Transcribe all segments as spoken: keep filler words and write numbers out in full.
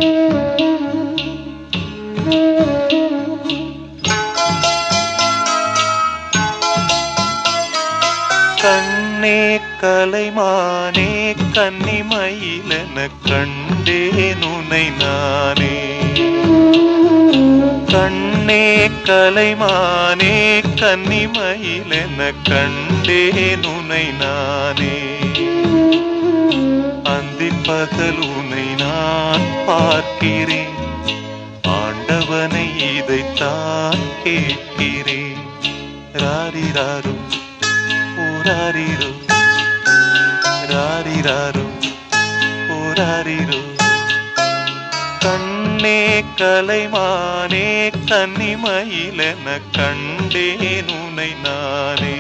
கண்ணே கலைமானே கன்னிமயிலென கண்டேன் உனை நானே. கண்ணே கலைமானே கன்னிமயிலென கண்டேன் உனை நானே. அந்திப் பகல் உனை நான் பார்க்கிறேன், ஆண்டவனை இதைத்தான் கேட்கிறேன். ராரிராரு ஓராரிரு ராரிராரு ஓராரிரு. கண்ணே கலைமானே கன்னிமயிலென கண்டேன் உனை நானே.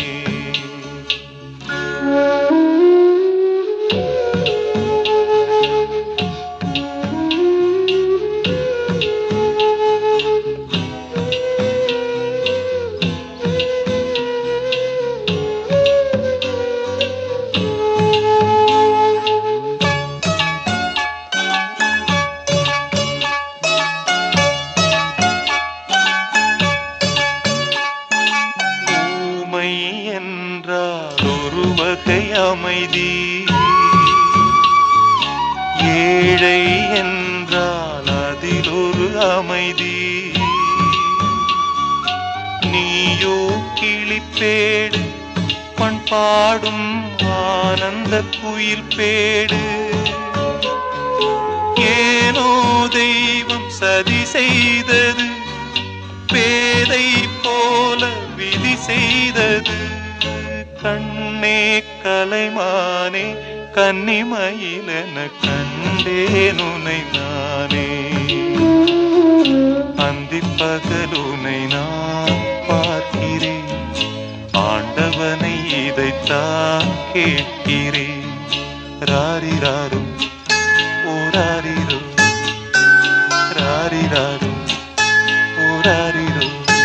அமைதி ஏழை என்றால் அதில் ஒரு அமைதி. நீயோ கிளிப்பேடு பண்பாடும் ஆனந்த குயில் பேடு. ஏனோ தெய்வம் சதி செய்தது, பேதை போல விதி செய்தது. கண்ணே கலைமானே கன்னிமயிலென கண்டேன் உனை நானே. அந்திப் பகல் உனை நான் பார்க்கிறேன், ஆண்டவனை இதைத்தான் கேட்கிறேன். ராரிராரு ஓராரிரு ராரிராரு ஓராரிரு.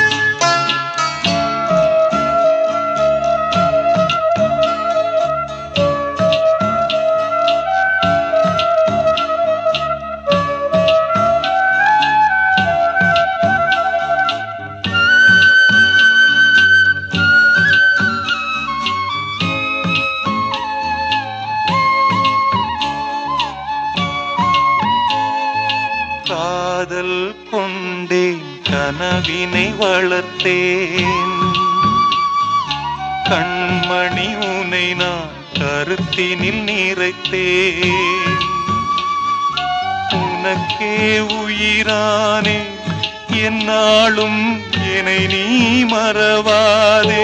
காதல் கொண்டேன் கனவினை வளர்த்தேன், கண்மணி உனை நான் கருத்தினில் நிறைத்தேன். உனக்கே உயிரானே என்னாலும் என்னை நீ மறவாதே.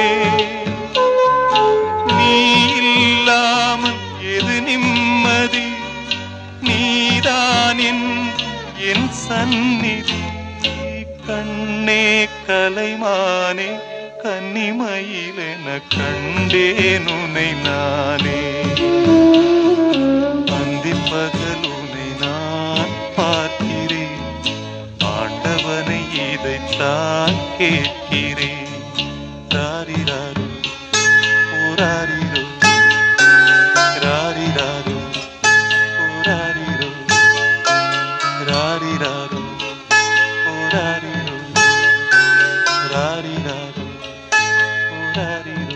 நீ இல்லாமல் எது நிம்மதி, நீதான் என் சந்நிதி. கண்ணே கலைமானே கன்னிமயிலென கண்டேன் உனை நானே. அந்திப் பகல் உனை நான் பார்க்கிறேன், ஆண்டவனை இதைத்தான் கேட்கிறேன். ராரிராரு ஓராரிரு ராரிராரு ஓராரிரு ராரிராரு ஓராரிரு ராரிராரு ஓராரிரு.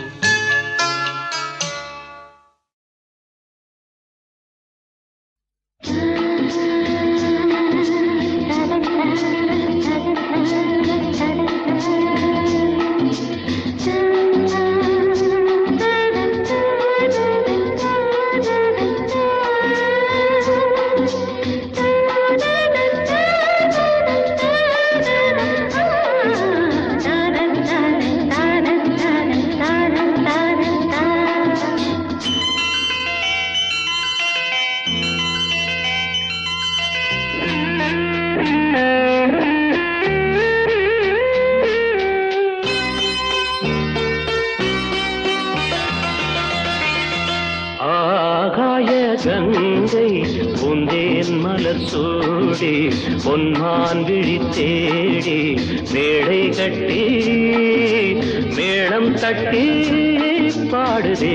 கங்கை பூந்தேன் மலர் சூடி பொன்மான் விழி தேடி மேடை கட்டி மேளம் தட்டி பாடுதே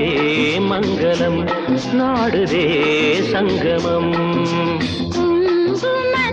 மங்களம் நாடுதே சங்கமம். குங்கும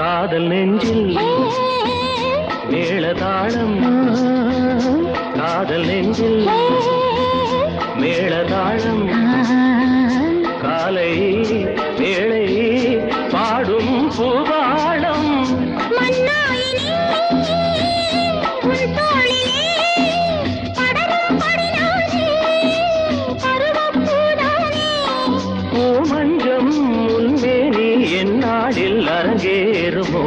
காதல் நெஞ்சில் மேளதாளம் காதல் நெஞ்சில் மேளதாளம் காலை வேளை பாடும் பூபாளம் பூமஞ்சம் முன்மேனி என்னாடில் அரங்கேறுமோ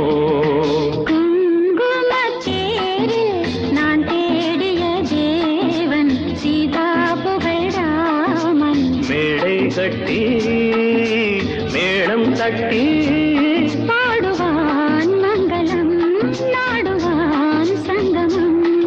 நான் தேடிய தேவன் சீதா புகழாமன் மேடை கட்டி மேளம் தட்டி பாடுவான் மங்களம் நாடுவான் சங்கமம்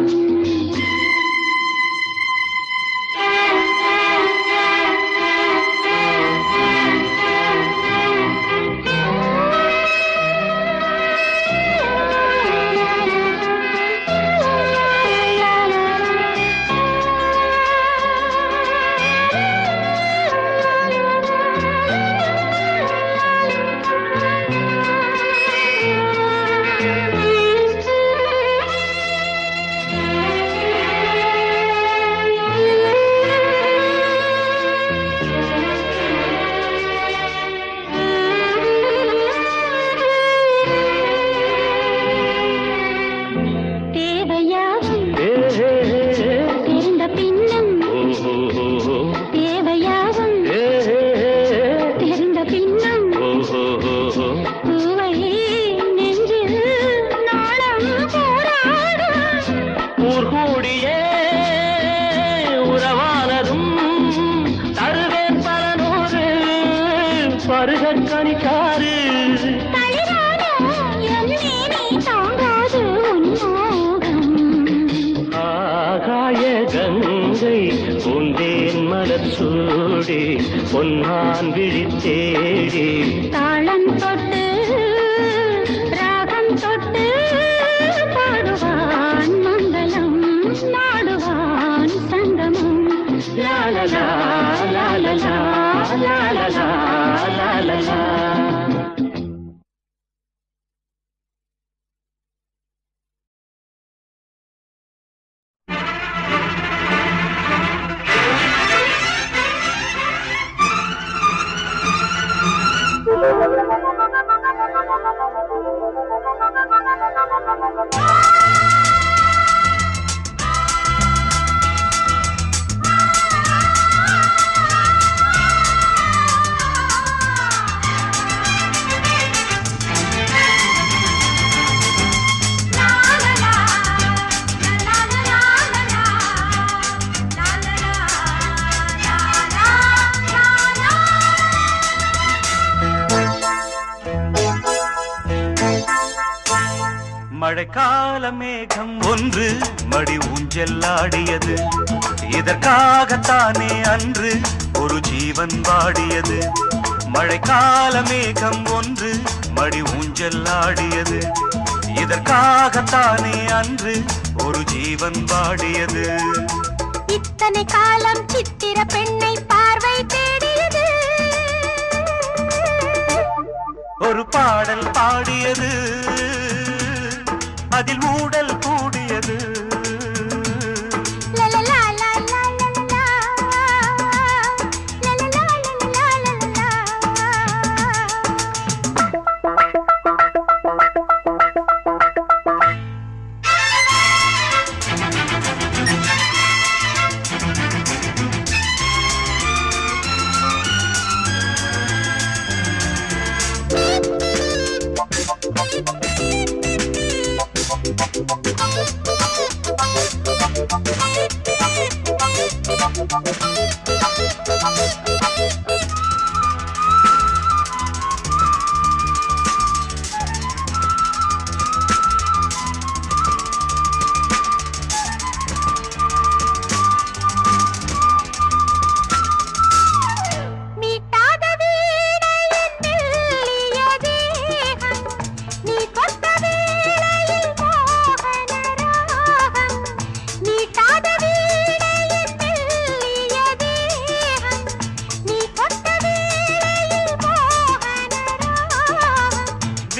பொன்னான் விழித்தேடி தாளம் தொட்டு ராகம் தொட்டு பாடுவான் மங்களம் நாடுவான் சங்கமம் லாலலா லாலலா லாலலா லாலலா மழைக்கால மேகம் ஒன்று மடி ஊஞ்செல்லாடியது இதற்காகத்தானே அன்று ஒரு ஜீவன் வாடியது மழைக்கால மேகம் ஒன்று மடி ஊஞ்செல்லாடியது இதற்காகத்தானே அன்று ஒரு ஜீவன் வாடியது இத்தனை காலம் சித்திர பெண்ணை பார்வை தேடியது ஒரு பாடல் பாடியது அதில் ஊடல் கூடியது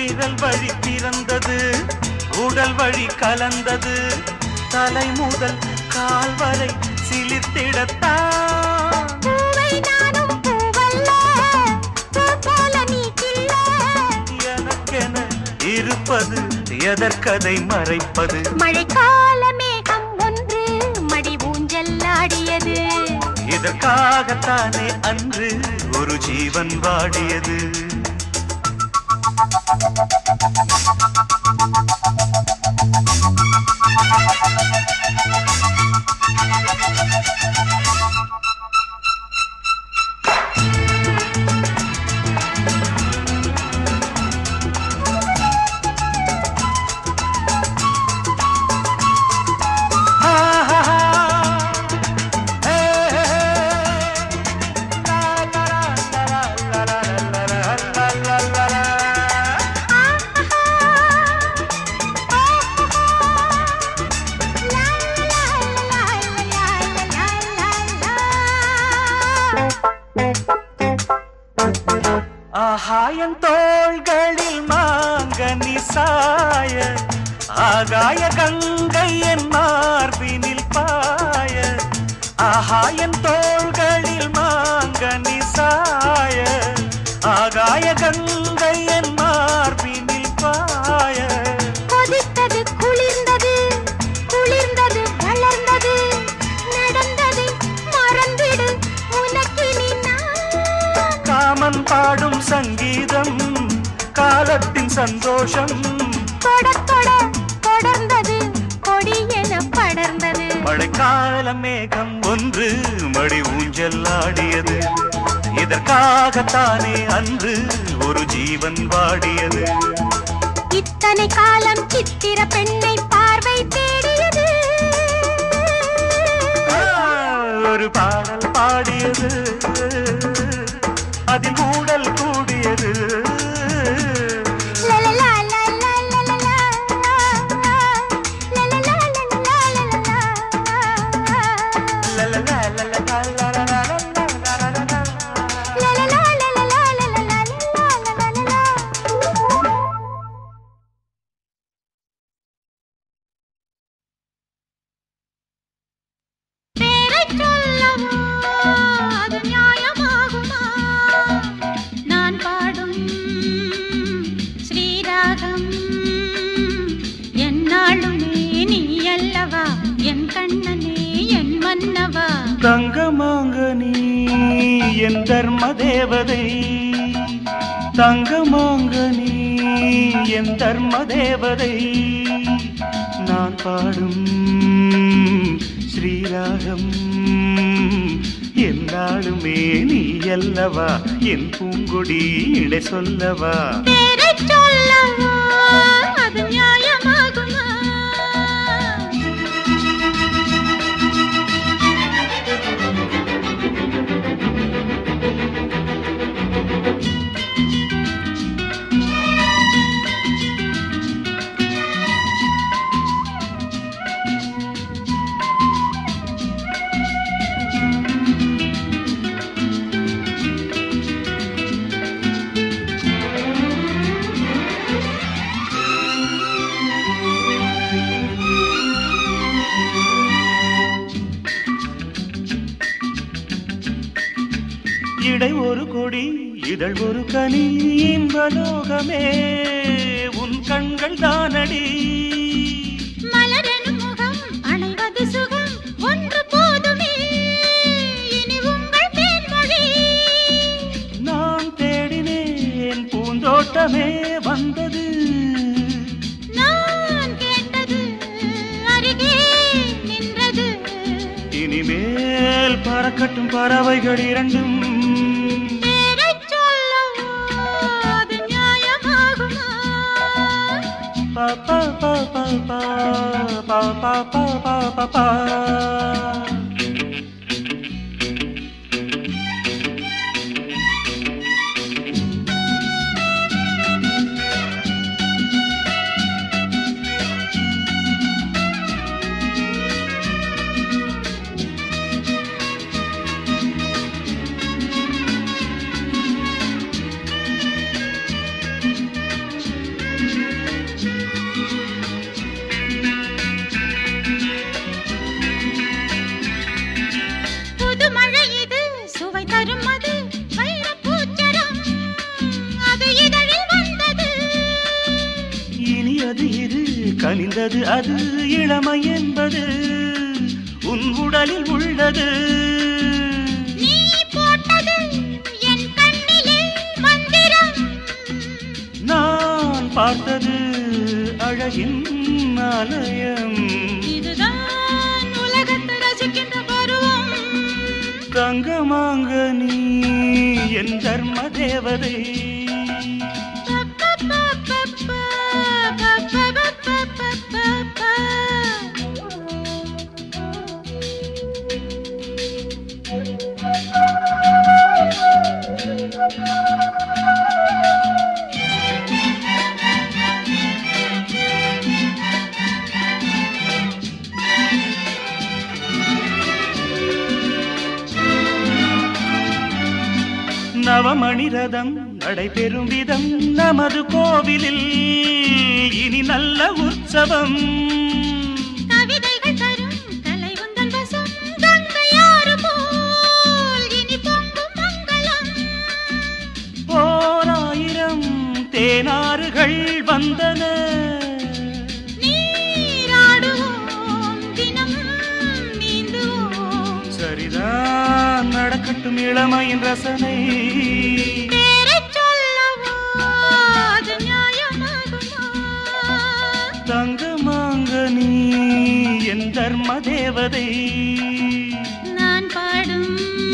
விரல் வழி பிறந்தது, உடல் வழி கலந்தது, தலை முதல் கால் வரை சிலிர்த்திடத்தான். பூவை நானும் பூவல்ல, பூ போல நீ கிள்ள. எனக்கென இருப்பது எதற்கதை மறைப்பது? மழைக்கால மேகம் ஒன்று மடி ஊஞ்சல் ஆடியது. இதற்காகத்தானே அன்று ஒரு ஜீவன் வாடியது. ஆகாயன் தோள்களில் மாங்கனி சாய, ஆகாய கங்கை என் மார்பினில் பாய. ஆகாயன் தோள்களில் மாங்கனி சாய, ஆகாய கங்கை என் மார்பினில் பாய. கொதித்தது குளிர்ந்தது, குளிர்ந்தது வளர்ந்தது, நடந்தது மறந்திடு உனக்கினி நான். காமன் பாடும் சங்கீதம், காலத்தின் சந்தோஷம். தொட தொட தொடர்ந்தது, கொடி என படர்ந்தது. மழைக்கால மேகம் ஒன்று மடி ஊஞ்சல் ஆடியது. இதற்காகத்தானே அன்று ஒரு ஜீவன் வாடியது. இத்தனை காலம் சித்திர பெண்ணை பார்வை தேடியது. ஆ, ஒரு பாடல் பாடியது, அதில் ஊடல் கூடியது. லலலா லலலா லலலா, லலலா லலலா லலலா. லலலா லலலா லலலா லலலா. லலலா லலலா லலலா லலலா. பேரைச் சொல்லவோ அது நியாயமாகுமா? நான் பாடும் ஸ்ரீராகம் என்னாளுமே நீ அல்லவா, என் கண்ணனே என் மன்னவா. தங்கமாங்கனி என் தர்ம தேவதை, தங்கமாங்கனி என் தர்ம தேவதை. நான் பாடும் ஸ்ரீராகம் என்னாலுமே நீ அல்லவா, என் பூங்கொடி இடை சொல்லவா. பேரைச் சொல்லவோ அது நியாயமாகுமா? இடை ஒரு கொடி இதழ் ஒரு கனி, இன்பலோகமே உன் கண்கள் தானடி. மலரெனும் முகம் அணைவது சுகம் ஒன்று போதுமே, இனி உங்கள் தேன்மொழி. நான் தேடினேன் பூந்தோட்டமே வந்தது, நான் கேட்டது அருகே நின்றது. இனிமேல் பறக்கட்டும் பறவைகள் இரண்டும். பேரைச் சொல்லவோ அது நியாயமாகுமா? பா பா பா பா பா பா பா பா பா பா பா. கனிந்தது அது இளமை என்பது உன் உடலில் உள்ளது. நீ போட்டது என் கண்ணிலே மந்திரம், நான் பார்த்தது அழகின் ஆலயம். இதுதான் உலகத்தை ரசிக்கின்ற பருவம். தங்கமாங்க நீ என் தர்ம தேவதை. நவமணி ரதம் நடைபெறும் விதம் நமது கோவிலில் இனி நல்ல உற்சவம். கவிதைகள் தரும் கலை உந்தன் வசம், கங்கையாறு போல் இனி பொங்கும் மங்களம். ஓராயிரம் தேனாறுகள் வந்தன, நீராடுவோம் தினம் நீந்துவோம். சரிதான் நடக்கட்டும் இளமையின் ரசனை. பேரைச் சொல்லவோ அது நியாயமாகுமா? தங்கமாங்க நீ என் தர்ம தேவதை. நான் பாடும்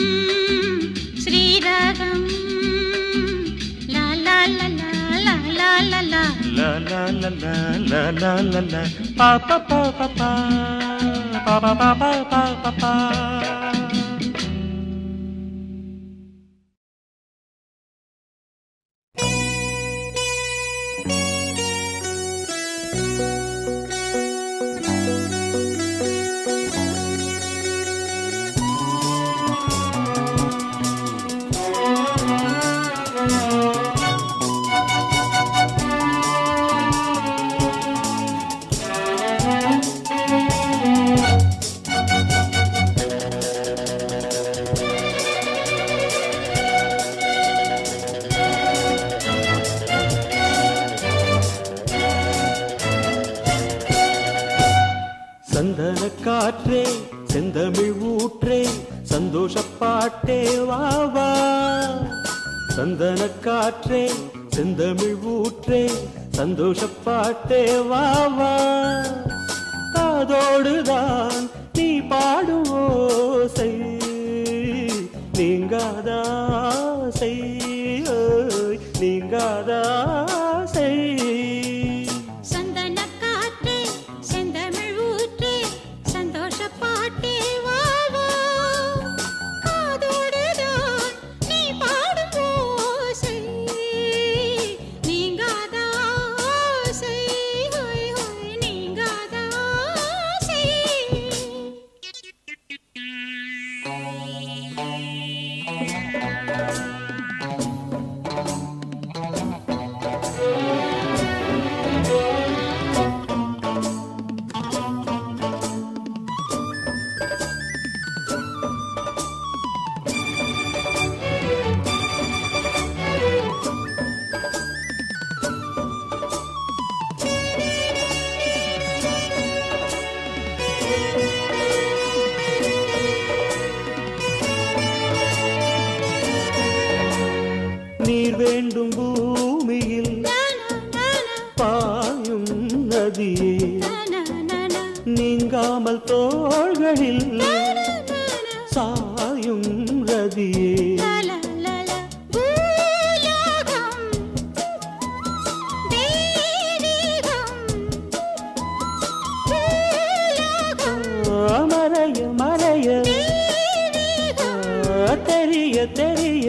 ஸ்ரீராகம் லா லா லா லா லா லா லா லா La la la la la la la la pa pa pa pa pa pa pa pa pa pa pa pa. சந்தன காற்றே செந்தமிழ் ஊற்றே சந்தோஷப்பாட்டே வா வா. சந்தன காற்றே செந்தமிழ் ஊற்றே சந்தோஷப்பாட்டே வா வா. காதோடுதான் நீ பாடும் ஓசை நீங்காதாசை நீங்காதாசை. நீர் வேண்டும் பூமியில் பாயும் நதியே நீங்காமல் தோள்களில் சாயும் ரதியே. மறைய மறைய தெரிய தெரிய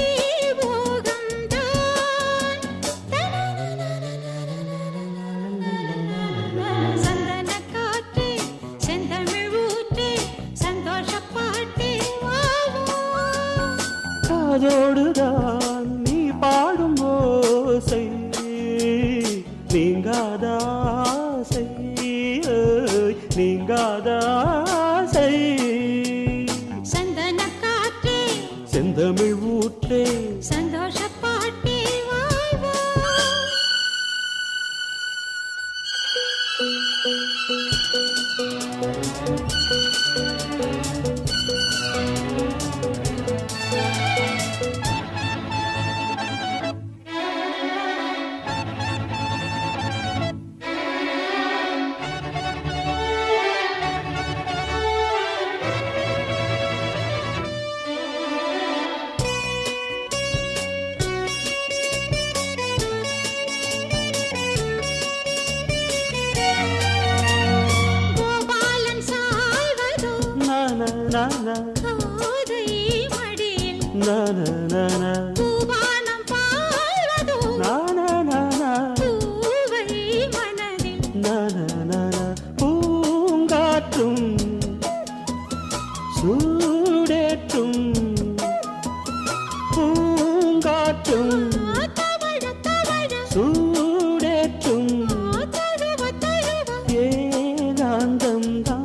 அதோடுதான் நீ பாடும் ஓசை நீங்காதாசை நீங்காதாசை. சந்தன காற்றே செந்தமிழ் ஊற்றே சந்தோஷப்பாட்டே வா வா. பூங்காற்றும் சூடேற்றும் பூங்காற்றும் சூடேற்றும் ஏகாந்தம்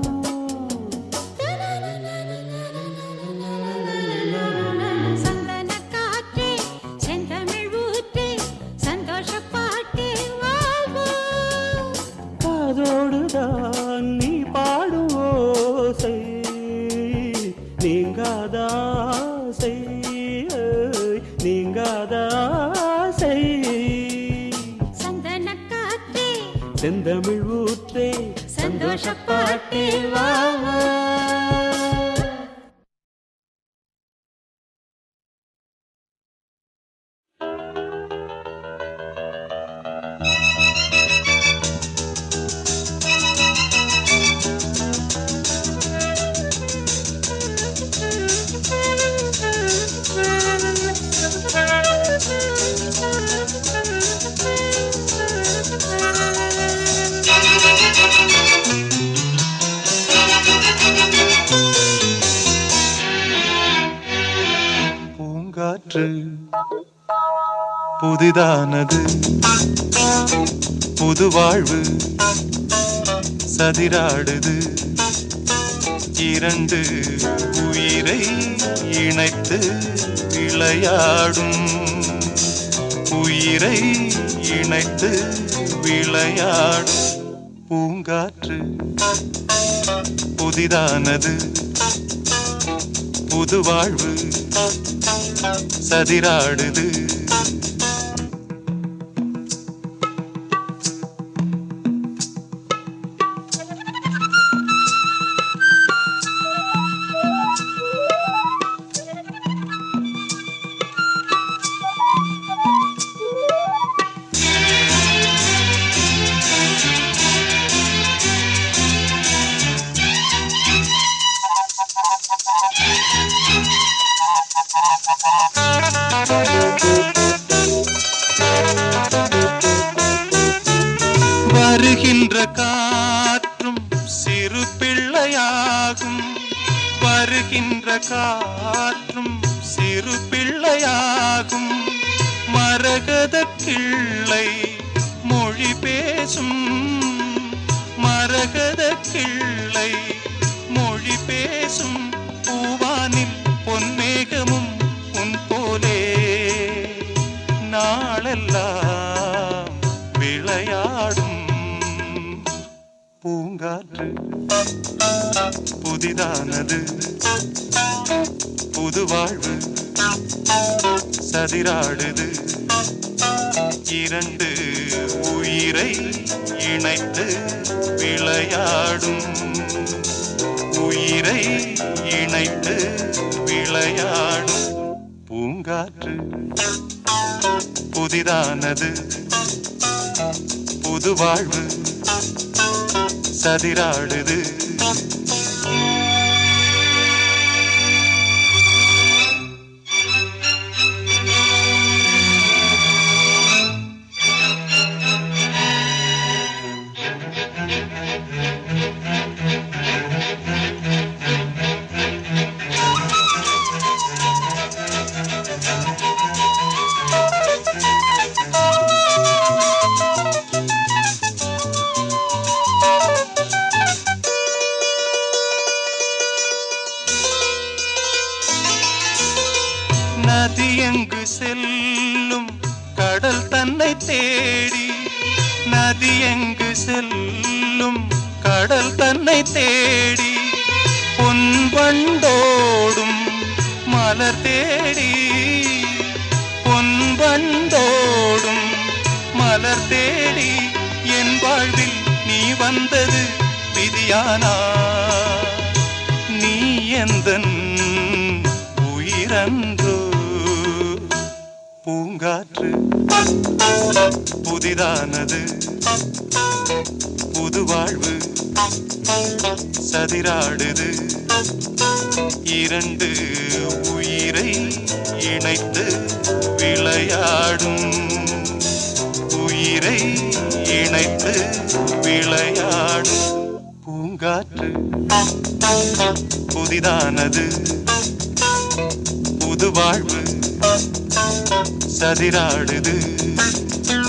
அதோடுதான் நீ பாடும் ஓசை நீங்காதாசை நீங்காதாசை சந்தனக்காற்றே செந்தமிழ் ஊற்றே சந்தோஷப்பாட்டே வா பூங்காற்று புதிதானது புது வாழ்வு சதிராடுது இரண்டு உயிரை இணைத்து விளையாடும் உயிரை இணைத்து விளையாடும் பூங்காற்று புதிதானது புது வாழ்வு சதிராடுது வருகின்ற காற்றும் சிறு பிள்ளையாகும் வருகின்ற காற்றும் சிறு பிள்ளையாகும் மரகத கிள்ளை மொழி பேசும் மரகத கிள்ளை மொழி பேசும் பூவானில் பொன்மேகமும் உன் போலே நாளெல்லாம் விளையாடும் பூங்காற்று புதிதானது புது வாழ்வு சதிராடுது இரண்டு உயிரை இணைத்து விளையாடும் உயிரை இணைத்து விளையாடும் பூங்காற்று புதிதானது புது வாழ்வு சதிராடுது நதி எங்கு செல்லும் கடல் தன்னை தேடி நதி எங்கு செல்லும் கடல் தன்னை தேடி பொன்வண்டோடும் மலர் தேடி பொன்வண்டோடும் மலர் தேடி என் வாழ்வில் நீ வந்தது விதியானா நீ எந்தன் உயிரன்றோ பூங்காற்று புதிதானது புது வாழ்வு சதிராடுது இரண்டு உயிரை இணைத்து விளையாடும் உயிரை இணைத்து விளையாடும் பூங்காற்று புதிதானது புது வாழ்வு சதிராடுது